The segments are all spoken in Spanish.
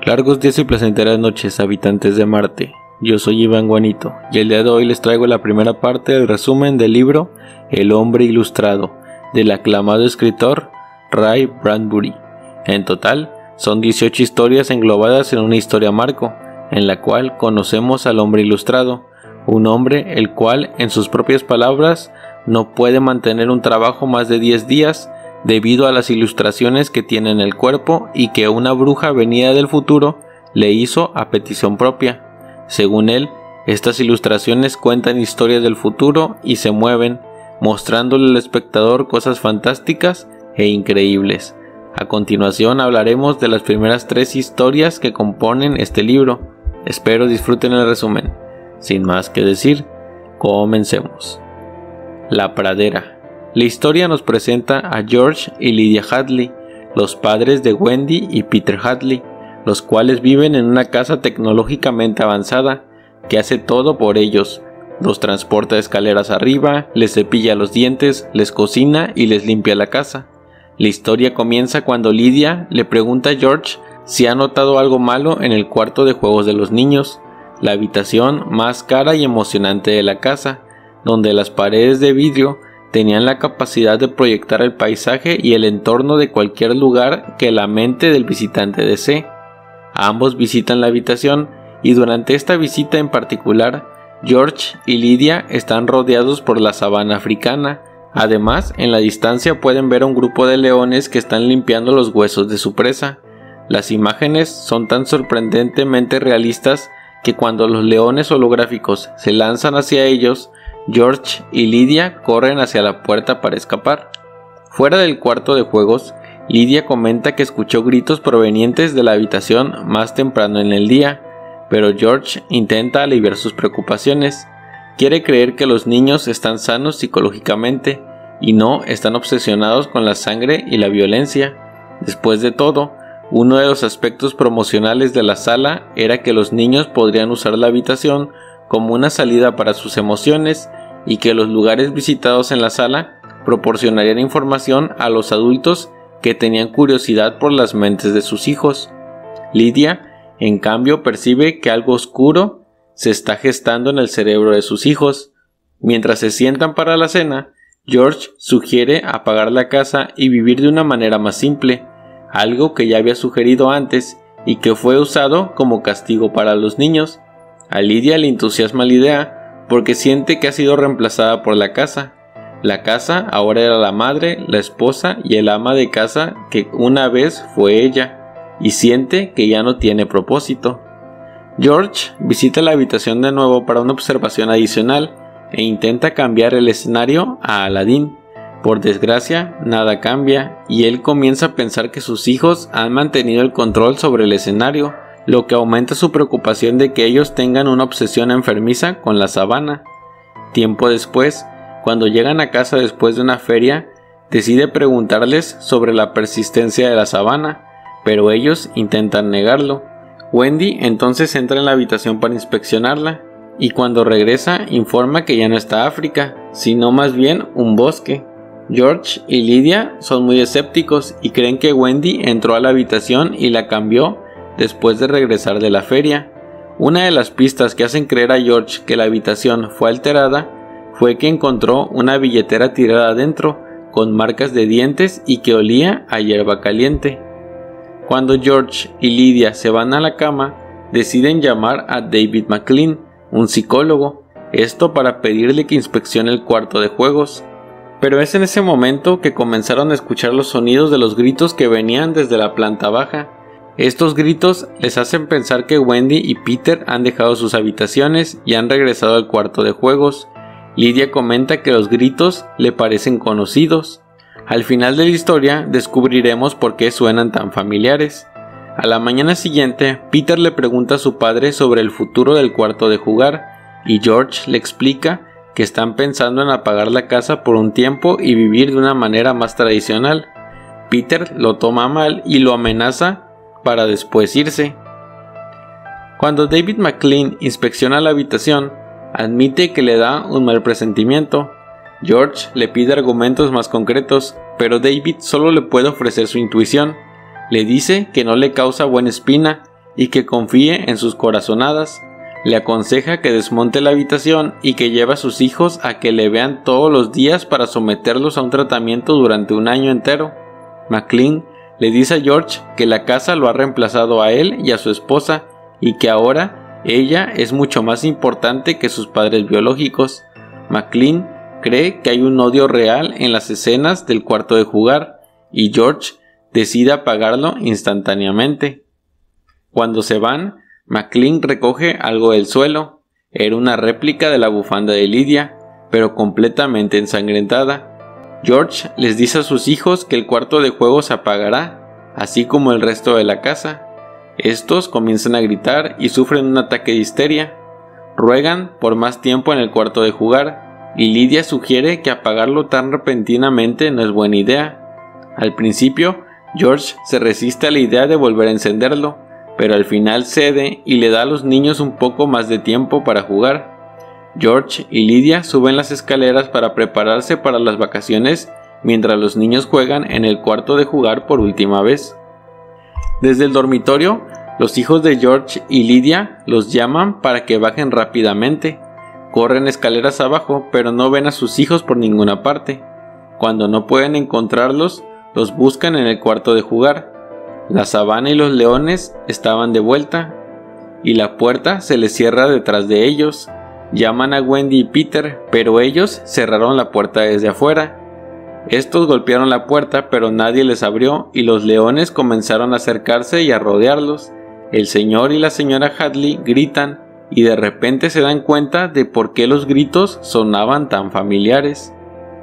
Largos días y placenteras noches, habitantes de Marte. Yo soy Iván Guanito y el día de hoy les traigo la primera parte del resumen del libro El hombre ilustrado, del aclamado escritor Ray Bradbury. En total, son 18 historias englobadas en una historia marco, en la cual conocemos al hombre ilustrado, un hombre el cual, en sus propias palabras, no puede mantener un trabajo más de 10 días debido a las ilustraciones que tiene en el cuerpo y que una bruja venida del futuro le hizo a petición propia. Según él, estas ilustraciones cuentan historias del futuro y se mueven, mostrándole al espectador cosas fantásticas e increíbles. A continuación hablaremos de las primeras 3 historias que componen este libro. Espero disfruten el resumen. Sin más que decir, comencemos. La pradera. La historia nos presenta a George y Lydia Hadley, los padres de Wendy y Peter Hadley, los cuales viven en una casa tecnológicamente avanzada que hace todo por ellos. Los transporta escaleras arriba, les cepilla los dientes, les cocina y les limpia la casa. La historia comienza cuando Lydia le pregunta a George si ha notado algo malo en el cuarto de juegos de los niños, la habitación más cara y emocionante de la casa, donde las paredes de vidrio tenían la capacidad de proyectar el paisaje y el entorno de cualquier lugar que la mente del visitante desee. Ambos visitan la habitación y durante esta visita en particular, George y Lydia están rodeados por la sabana africana. Además, en la distancia pueden ver a un grupo de leones que están limpiando los huesos de su presa. Las imágenes son tan sorprendentemente realistas que cuando los leones holográficos se lanzan hacia ellos, George y Lydia corren hacia la puerta para escapar. Fuera del cuarto de juegos, Lydia comenta que escuchó gritos provenientes de la habitación más temprano en el día, pero George intenta aliviar sus preocupaciones. Quiere creer que los niños están sanos psicológicamente y no están obsesionados con la sangre y la violencia. Después de todo, uno de los aspectos promocionales de la sala era que los niños podrían usar la habitación como una salida para sus emociones y que los lugares visitados en la sala proporcionarían información a los adultos que tenían curiosidad por las mentes de sus hijos. Lydia, en cambio, percibe que algo oscuro se está gestando en el cerebro de sus hijos. Mientras se sientan para la cena, George sugiere apagar la casa y vivir de una manera más simple, algo que ya había sugerido antes y que fue usado como castigo para los niños. A Lydia le entusiasma la idea porque siente que ha sido reemplazada por la casa. La casa ahora era la madre, la esposa y el ama de casa que una vez fue ella, y siente que ya no tiene propósito. George visita la habitación de nuevo para una observación adicional e intenta cambiar el escenario a Aladdin. Por desgracia, nada cambia y él comienza a pensar que sus hijos han mantenido el control sobre el escenario, lo que aumenta su preocupación de que ellos tengan una obsesión enfermiza con la sabana. Tiempo después, cuando llegan a casa después de una feria, decide preguntarles sobre la persistencia de la sabana, pero ellos intentan negarlo. Wendy entonces entra en la habitación para inspeccionarla, y cuando regresa informa que ya no está África, sino más bien un bosque. George y Lydia son muy escépticos y creen que Wendy entró a la habitación y la cambió después de regresar de la feria. Una de las pistas que hacen creer a George que la habitación fue alterada fue que encontró una billetera tirada adentro, con marcas de dientes y que olía a hierba caliente. Cuando George y Lydia se van a la cama, deciden llamar a David McLean, un psicólogo, esto para pedirle que inspeccione el cuarto de juegos. Pero es en ese momento que comenzaron a escuchar los sonidos de los gritos que venían desde la planta baja. Estos gritos les hacen pensar que Wendy y Peter han dejado sus habitaciones y han regresado al cuarto de juegos. Lydia comenta que los gritos le parecen conocidos. Al final de la historia descubriremos por qué suenan tan familiares. A la mañana siguiente, Peter le pregunta a su padre sobre el futuro del cuarto de jugar y George le explica que están pensando en apagar la casa por un tiempo y vivir de una manera más tradicional. Peter lo toma mal y lo amenaza para después irse. Cuando David McLean inspecciona la habitación, admite que le da un mal presentimiento. George le pide argumentos más concretos, pero David solo le puede ofrecer su intuición. Le dice que no le causa buena espina y que confíe en sus corazonadas. Le aconseja que desmonte la habitación y que lleve a sus hijos a que le vean todos los días para someterlos a un tratamiento durante un año entero. McLean le dice a George que la casa lo ha reemplazado a él y a su esposa y que ahora ella es mucho más importante que sus padres biológicos. McLean cree que hay un odio real en las escenas del cuarto de jugar y George decide apagarlo instantáneamente. Cuando se van, McLean recoge algo del suelo. Era una réplica de la bufanda de Lydia, pero completamente ensangrentada. George les dice a sus hijos que el cuarto de juego se apagará, así como el resto de la casa. Estos comienzan a gritar y sufren un ataque de histeria. Ruegan por más tiempo en el cuarto de jugar, y Lydia sugiere que apagarlo tan repentinamente no es buena idea. Al principio, George se resiste a la idea de volver a encenderlo, pero al final cede y le da a los niños un poco más de tiempo para jugar. George y Lydia suben las escaleras para prepararse para las vacaciones mientras los niños juegan en el cuarto de jugar por última vez. Desde el dormitorio, los hijos de George y Lydia los llaman para que bajen rápidamente. Corren escaleras abajo, pero no ven a sus hijos por ninguna parte. Cuando no pueden encontrarlos, los buscan en el cuarto de jugar. La sabana y los leones estaban de vuelta, y la puerta se les cierra detrás de ellos. Llaman a Wendy y Peter, pero ellos cerraron la puerta desde afuera. Estos golpearon la puerta, pero nadie les abrió, y los leones comenzaron a acercarse y a rodearlos. El señor y la señora Hadley gritan, y de repente se dan cuenta de por qué los gritos sonaban tan familiares.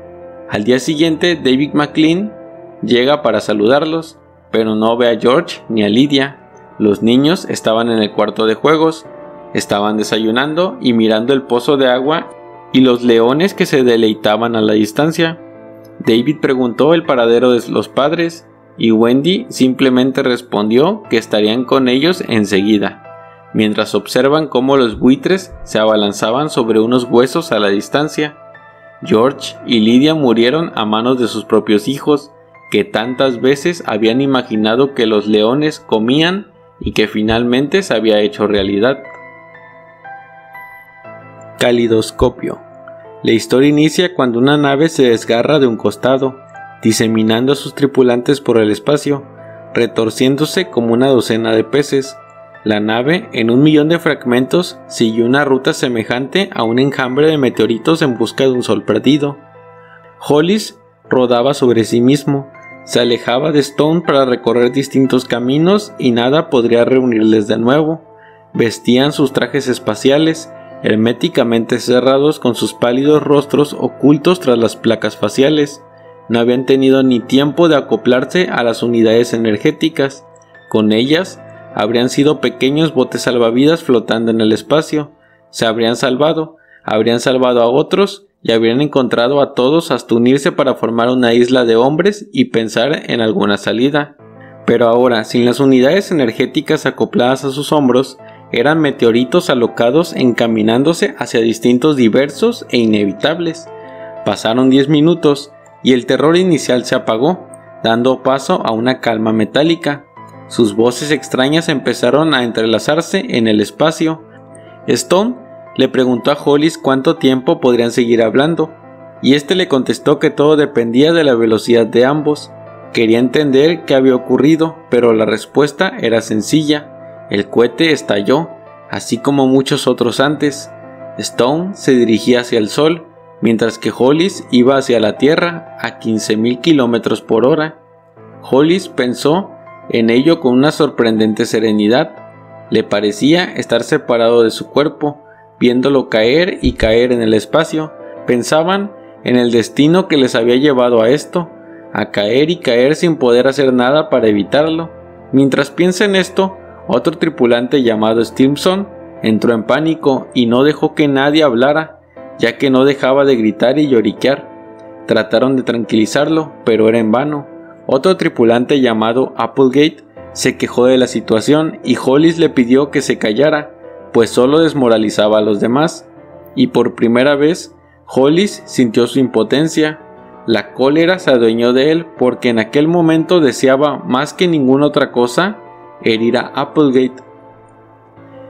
Al día siguiente, David McLean llega para saludarlos, pero no ve a George ni a Lydia. Los niños estaban en el cuarto de juegos, estaban desayunando y mirando el pozo de agua y los leones que se deleitaban a la distancia. David preguntó el paradero de los padres y Wendy simplemente respondió que estarían con ellos enseguida, mientras observan cómo los buitres se abalanzaban sobre unos huesos a la distancia. George y Lydia murieron a manos de sus propios hijos, que tantas veces habían imaginado que los leones comían y que finalmente se había hecho realidad. Calidoscopio. La historia inicia cuando una nave se desgarra de un costado, diseminando a sus tripulantes por el espacio, retorciéndose como una docena de peces. La nave, en 1.000.000 de fragmentos, siguió una ruta semejante a un enjambre de meteoritos en busca de un sol perdido. Hollis rodaba sobre sí mismo, se alejaba de Stone para recorrer distintos caminos y nada podría reunirles de nuevo. Vestían sus trajes espaciales, herméticamente cerrados con sus pálidos rostros ocultos tras las placas faciales. No habían tenido ni tiempo de acoplarse a las unidades energéticas. Con ellas, habrían sido pequeños botes salvavidas flotando en el espacio. Se habrían salvado a otros y habrían encontrado a todos hasta unirse para formar una isla de hombres y pensar en alguna salida. Pero ahora, sin las unidades energéticas acopladas a sus hombros, eran meteoritos alocados encaminándose hacia distintos diversos e inevitables. Pasaron 10 minutos y el terror inicial se apagó, dando paso a una calma metálica. Sus voces extrañas empezaron a entrelazarse en el espacio. Stone le preguntó a Hollis cuánto tiempo podrían seguir hablando, y este le contestó que todo dependía de la velocidad de ambos. Quería entender qué había ocurrido, pero la respuesta era sencilla. El cohete estalló, así como muchos otros antes. Stone se dirigía hacia el sol, mientras que Hollis iba hacia la Tierra a 15.000 kilómetros por hora. Hollis pensó en ello con una sorprendente serenidad. Le parecía estar separado de su cuerpo, viéndolo caer y caer en el espacio. Pensaban en el destino que les había llevado a esto, a caer y caer sin poder hacer nada para evitarlo. Mientras piensa en esto, otro tripulante llamado Stimson entró en pánico y no dejó que nadie hablara, ya que no dejaba de gritar y lloriquear. Trataron de tranquilizarlo, pero era en vano. Otro tripulante llamado Applegate se quejó de la situación y Hollis le pidió que se callara, pues solo desmoralizaba a los demás. Y por primera vez, Hollis sintió su impotencia. La cólera se adueñó de él porque en aquel momento deseaba más que ninguna otra cosa herir a Applegate.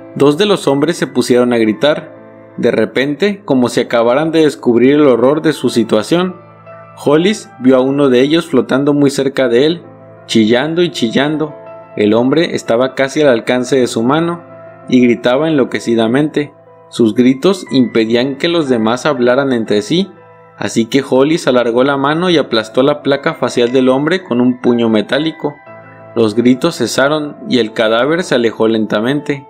Dos de los hombres se pusieron a gritar, de repente, como si acabaran de descubrir el horror de su situación. Hollis vio a uno de ellos flotando muy cerca de él, chillando y chillando. El hombre estaba casi al alcance de su mano y gritaba enloquecidamente. Sus gritos impedían que los demás hablaran entre sí, así que Hollis alargó la mano y aplastó la placa facial del hombre con un puño metálico. Los gritos cesaron y el cadáver se alejó lentamente.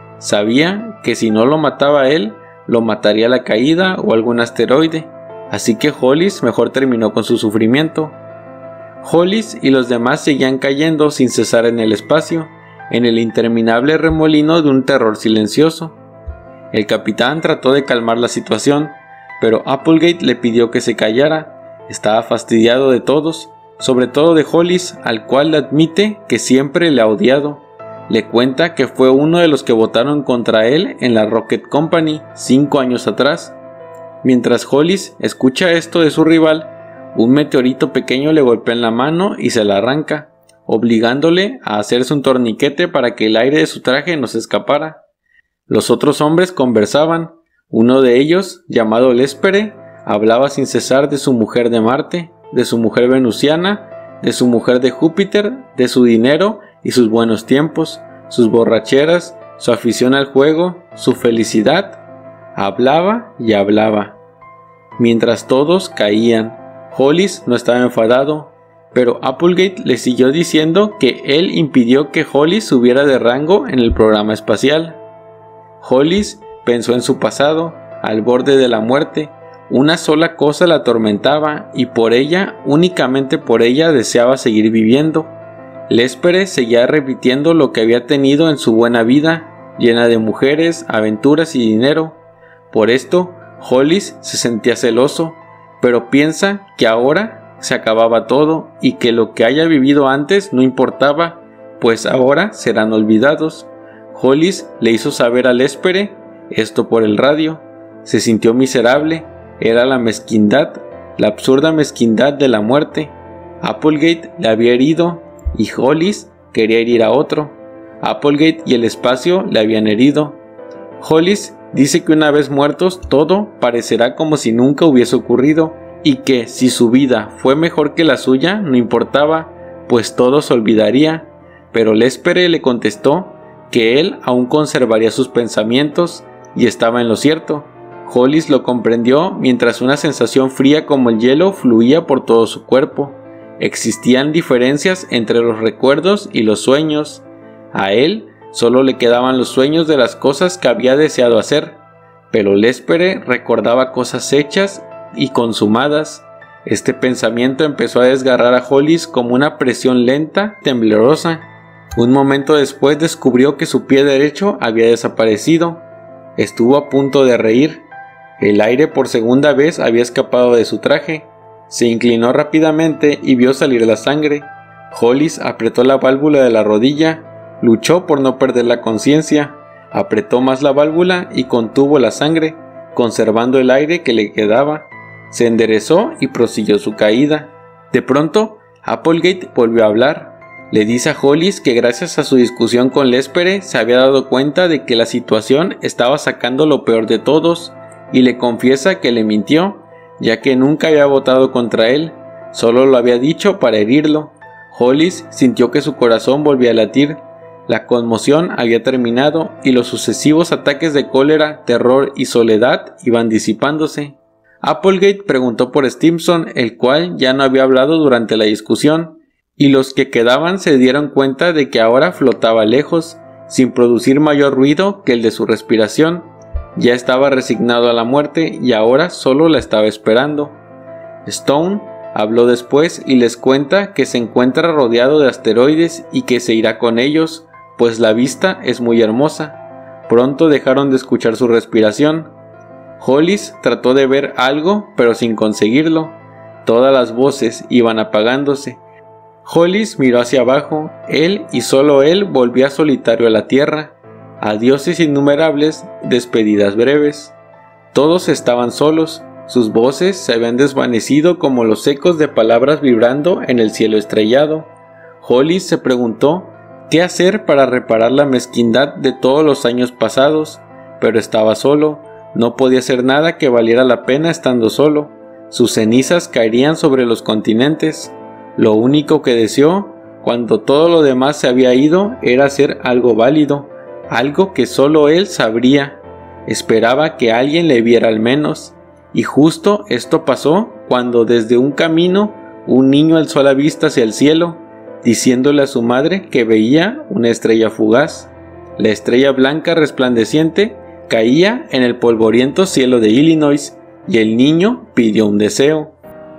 Sabía que si no lo mataba él, lo mataría la caída o algún asteroide, así que Hollis mejor terminó con su sufrimiento. Hollis y los demás seguían cayendo sin cesar en el espacio, en el interminable remolino de un terror silencioso. El capitán trató de calmar la situación, pero Applegate le pidió que se callara. Estaba fastidiado de todos, sobre todo de Hollis, al cual le admite que siempre le ha odiado. Le cuenta que fue uno de los que votaron contra él en la Rocket Company 5 años atrás. Mientras Hollis escucha esto de su rival, un meteorito pequeño le golpea en la mano y se la arranca, obligándole a hacerse un torniquete para que el aire de su traje no se escapara. Los otros hombres conversaban. Uno de ellos, llamado Lespere, hablaba sin cesar de su mujer de Marte, de su mujer venusiana, de su mujer de Júpiter, de su dinero y sus buenos tiempos, sus borracheras, su afición al juego, su felicidad. Hablaba y hablaba. Mientras todos caían, Hollis no estaba enfadado, pero Applegate le siguió diciendo que él impidió que Hollis subiera de rango en el programa espacial. Hollis pensó en su pasado, al borde de la muerte. Una sola cosa la atormentaba y por ella, únicamente por ella, deseaba seguir viviendo. Lespere seguía repitiendo lo que había tenido en su buena vida, llena de mujeres, aventuras y dinero. Por esto, Hollis se sentía celoso, pero piensa que ahora se acababa todo y que lo que haya vivido antes no importaba, pues ahora serán olvidados. Hollis le hizo saber a Lespere esto por el radio. Se sintió miserable. Era la mezquindad, la absurda mezquindad de la muerte. Applegate le había herido y Hollis quería herir a otro. Applegate y el espacio le habían herido. Hollis dice que una vez muertos todo parecerá como si nunca hubiese ocurrido y que si su vida fue mejor que la suya no importaba, pues todo se olvidaría. Pero Lespere le contestó que él aún conservaría sus pensamientos y estaba en lo cierto. Hollis lo comprendió mientras una sensación fría como el hielo fluía por todo su cuerpo. Existían diferencias entre los recuerdos y los sueños. A él solo le quedaban los sueños de las cosas que había deseado hacer, pero Lespere recordaba cosas hechas y consumadas. Este pensamiento empezó a desgarrar a Hollis como una presión lenta, temblorosa. Un momento después descubrió que su pie derecho había desaparecido. Estuvo a punto de reír. El aire por segunda vez había escapado de su traje. Se inclinó rápidamente y vio salir la sangre. Hollis apretó la válvula de la rodilla, luchó por no perder la conciencia, apretó más la válvula y contuvo la sangre, conservando el aire que le quedaba. Se enderezó y prosiguió su caída. De pronto, Applegate volvió a hablar. Le dice a Hollis que gracias a su discusión con Lespere se había dado cuenta de que la situación estaba sacando lo peor de todos, y le confiesa que le mintió, ya que nunca había votado contra él, solo lo había dicho para herirlo. Hollis sintió que su corazón volvía a latir. La conmoción había terminado y los sucesivos ataques de cólera, terror y soledad iban disipándose. Applegate preguntó por Stimson, el cual ya no había hablado durante la discusión, y los que quedaban se dieron cuenta de que ahora flotaba lejos, sin producir mayor ruido que el de su respiración. Ya estaba resignado a la muerte y ahora solo la estaba esperando. Stone habló después y les cuenta que se encuentra rodeado de asteroides y que se irá con ellos, pues la vista es muy hermosa. Pronto dejaron de escuchar su respiración. Hollis trató de ver algo, pero sin conseguirlo. Todas las voces iban apagándose. Hollis miró hacia abajo. Él y solo él volvía solitario a la tierra. Adioses innumerables, despedidas breves. Todos estaban solos. Sus voces se habían desvanecido como los ecos de palabras vibrando en el cielo estrellado. Hollis se preguntó qué hacer para reparar la mezquindad de todos los años pasados, pero estaba solo, no podía hacer nada que valiera la pena estando solo. Sus cenizas caerían sobre los continentes. Lo único que deseó, cuando todo lo demás se había ido, era hacer algo válido, algo que solo él sabría. Esperaba que alguien le viera al menos, y justo esto pasó cuando desde un camino un niño alzó la vista hacia el cielo, diciéndole a su madre que veía una estrella fugaz. La estrella blanca resplandeciente caía en el polvoriento cielo de Illinois, y el niño pidió un deseo.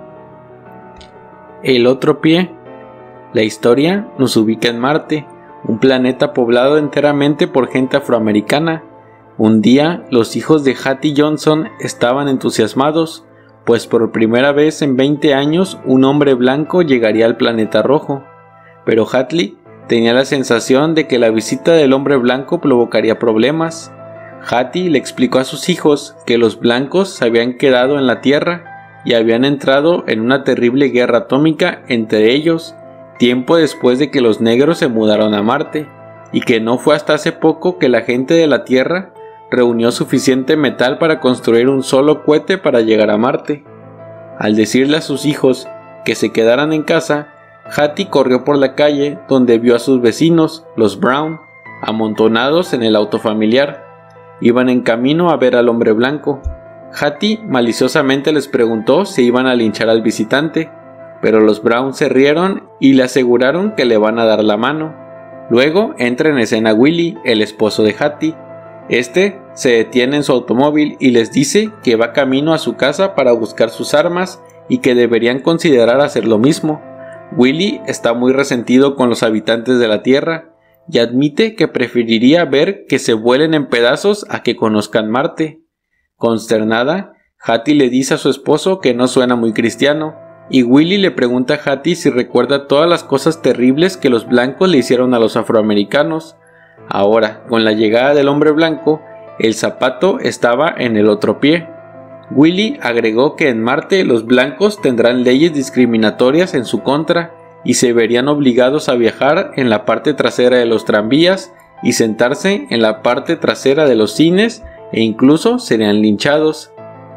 El otro pie. La historia nos ubica en Marte, un planeta poblado enteramente por gente afroamericana. Un día, los hijos de Hattie Johnson estaban entusiasmados, pues por primera vez en 20 años un hombre blanco llegaría al planeta rojo. Pero Hattie tenía la sensación de que la visita del hombre blanco provocaría problemas. Hattie le explicó a sus hijos que los blancos se habían quedado en la Tierra y habían entrado en una terrible guerra atómica entre ellos, tiempo después de que los negros se mudaron a Marte, y que no fue hasta hace poco que la gente de la Tierra reunió suficiente metal para construir un solo cohete para llegar a Marte. Al decirle a sus hijos que se quedaran en casa, Hattie corrió por la calle donde vio a sus vecinos, los Brown, amontonados en el auto familiar. Iban en camino a ver al hombre blanco. Hattie maliciosamente les preguntó si iban a linchar al visitante, pero los Brown se rieron y le aseguraron que le van a dar la mano. Luego entra en escena Willie, el esposo de Hattie. Este se detiene en su automóvil y les dice que va camino a su casa para buscar sus armas y que deberían considerar hacer lo mismo. Willie está muy resentido con los habitantes de la Tierra y admite que preferiría ver que se vuelen en pedazos a que conozcan Marte. Consternada, Hattie le dice a su esposo que no suena muy cristiano, y Willie le pregunta a Hattie si recuerda todas las cosas terribles que los blancos le hicieron a los afroamericanos. Ahora, con la llegada del hombre blanco, el zapato estaba en el otro pie. Willie agregó que en Marte los blancos tendrán leyes discriminatorias en su contra y se verían obligados a viajar en la parte trasera de los tranvías y sentarse en la parte trasera de los cines, e incluso serían linchados.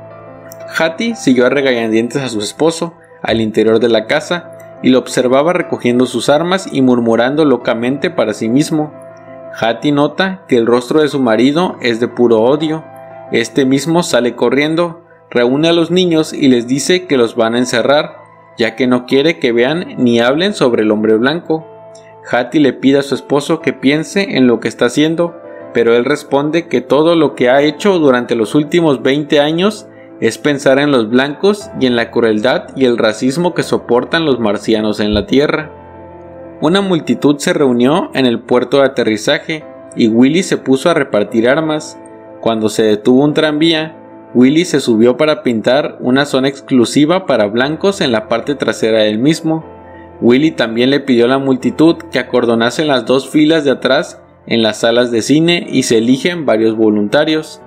Hattie siguió a regañadientes a su esposo al interior de la casa y lo observaba recogiendo sus armas y murmurando locamente para sí mismo. Hattie nota que el rostro de su marido es de puro odio. Este mismo sale corriendo, reúne a los niños y les dice que los van a encerrar, ya que no quiere que vean ni hablen sobre el hombre blanco. Hattie le pide a su esposo que piense en lo que está haciendo, pero él responde que todo lo que ha hecho durante los últimos 20 años es pensar en los blancos y en la crueldad y el racismo que soportan los marcianos en la Tierra. Una multitud se reunió en el puerto de aterrizaje y Willie se puso a repartir armas. Cuando se detuvo un tranvía, Willie se subió para pintar una zona exclusiva para blancos en la parte trasera del mismo. Willie también le pidió a la multitud que acordonasen las dos filas de atrás en las salas de cine y se eligen varios voluntarios.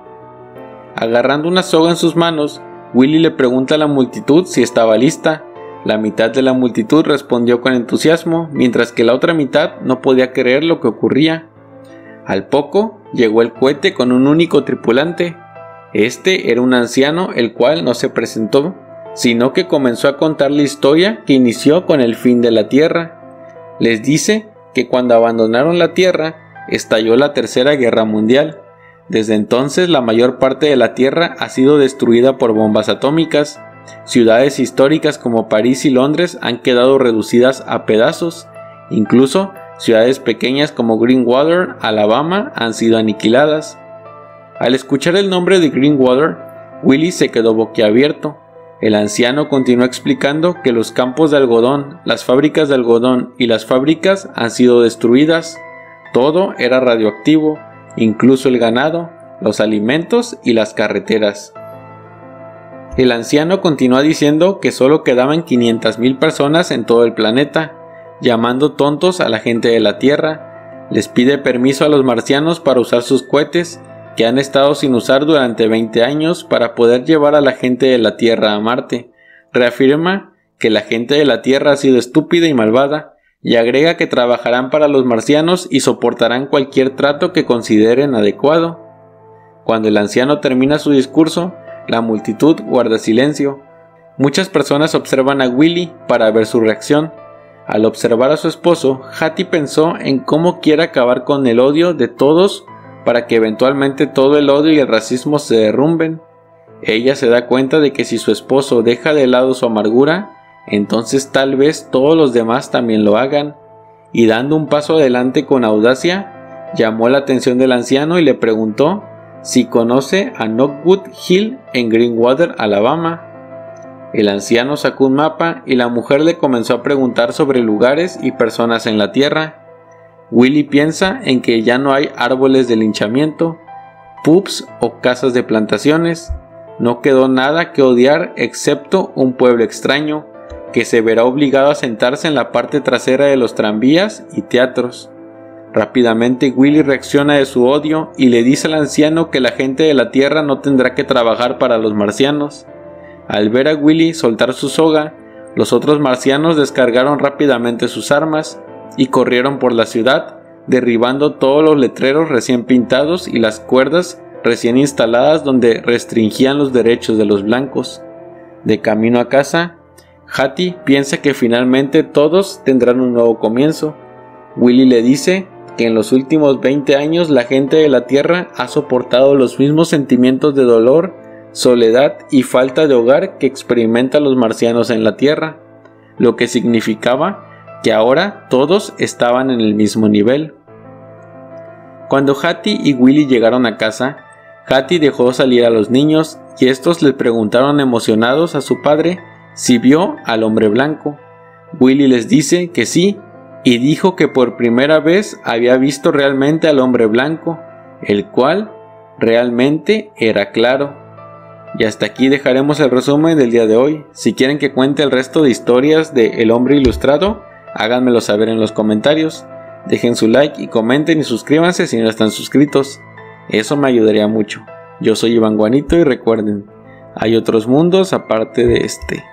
Agarrando una soga en sus manos, Willie le pregunta a la multitud si estaba lista. La mitad de la multitud respondió con entusiasmo, mientras que la otra mitad no podía creer lo que ocurría. Al poco, llegó el cohete con un único tripulante. Este era un anciano el cual no se presentó, sino que comenzó a contar la historia que inició con el fin de la Tierra. Les dice que cuando abandonaron la Tierra, estalló la Tercera Guerra Mundial. Desde entonces la mayor parte de la Tierra ha sido destruida por bombas atómicas. Ciudades históricas como París y Londres han quedado reducidas a pedazos. Incluso ciudades pequeñas como Greenwater, Alabama, han sido aniquiladas. Al escuchar el nombre de Greenwater, Willie se quedó boquiabierto. El anciano continuó explicando que los campos de algodón, las fábricas de algodón y las fábricas han sido destruidas. Todo era radioactivo, incluso el ganado, los alimentos y las carreteras. El anciano continúa diciendo que solo quedaban 500,000 personas en todo el planeta, llamando tontos a la gente de la Tierra. Les pide permiso a los marcianos para usar sus cohetes, que han estado sin usar durante 20 años, para poder llevar a la gente de la Tierra a Marte. Reafirma que la gente de la Tierra ha sido estúpida y malvada, y agrega que trabajarán para los marcianos y soportarán cualquier trato que consideren adecuado. Cuando el anciano termina su discurso, la multitud guarda silencio. Muchas personas observan a Willy para ver su reacción. Al observar a su esposo, Hattie pensó en cómo quiere acabar con el odio de todos para que eventualmente todo el odio y el racismo se derrumben. Ella se da cuenta de que si su esposo deja de lado su amargura, entonces tal vez todos los demás también lo hagan, y dando un paso adelante con audacia, llamó la atención del anciano y le preguntó si conoce a Knockwood Hill en Greenwater, Alabama. El anciano sacó un mapa y la mujer le comenzó a preguntar sobre lugares y personas en la tierra. Willy piensa en que ya no hay árboles de linchamiento, pubs o casas de plantaciones. No quedó nada que odiar excepto un pueblo extraño, que se verá obligado a sentarse en la parte trasera de los tranvías y teatros. Rápidamente Willy reacciona de su odio y le dice al anciano que la gente de la tierra no tendrá que trabajar para los marcianos. Al ver a Willy soltar su soga, los otros marcianos descargaron rápidamente sus armas y corrieron por la ciudad, derribando todos los letreros recién pintados y las cuerdas recién instaladas donde restringían los derechos de los blancos. De camino a casa, Hattie piensa que finalmente todos tendrán un nuevo comienzo. Willy le dice que en los últimos 20 años la gente de la tierra ha soportado los mismos sentimientos de dolor, soledad y falta de hogar que experimentan los marcianos en la tierra, lo que significaba que ahora todos estaban en el mismo nivel. Cuando Hattie y Willy llegaron a casa, Hattie dejó salir a los niños y estos le preguntaron emocionados a su padre si vio al hombre blanco. Willy les dice que sí y dijo que por primera vez había visto realmente al hombre blanco, el cual realmente era claro. Y hasta aquí dejaremos el resumen del día de hoy. Si quieren que cuente el resto de historias de El Hombre Ilustrado, háganmelo saber en los comentarios. Dejen su like y comenten y suscríbanse si no están suscritos. Eso me ayudaría mucho. Yo soy Iván Guanito y recuerden, hay otros mundos aparte de este.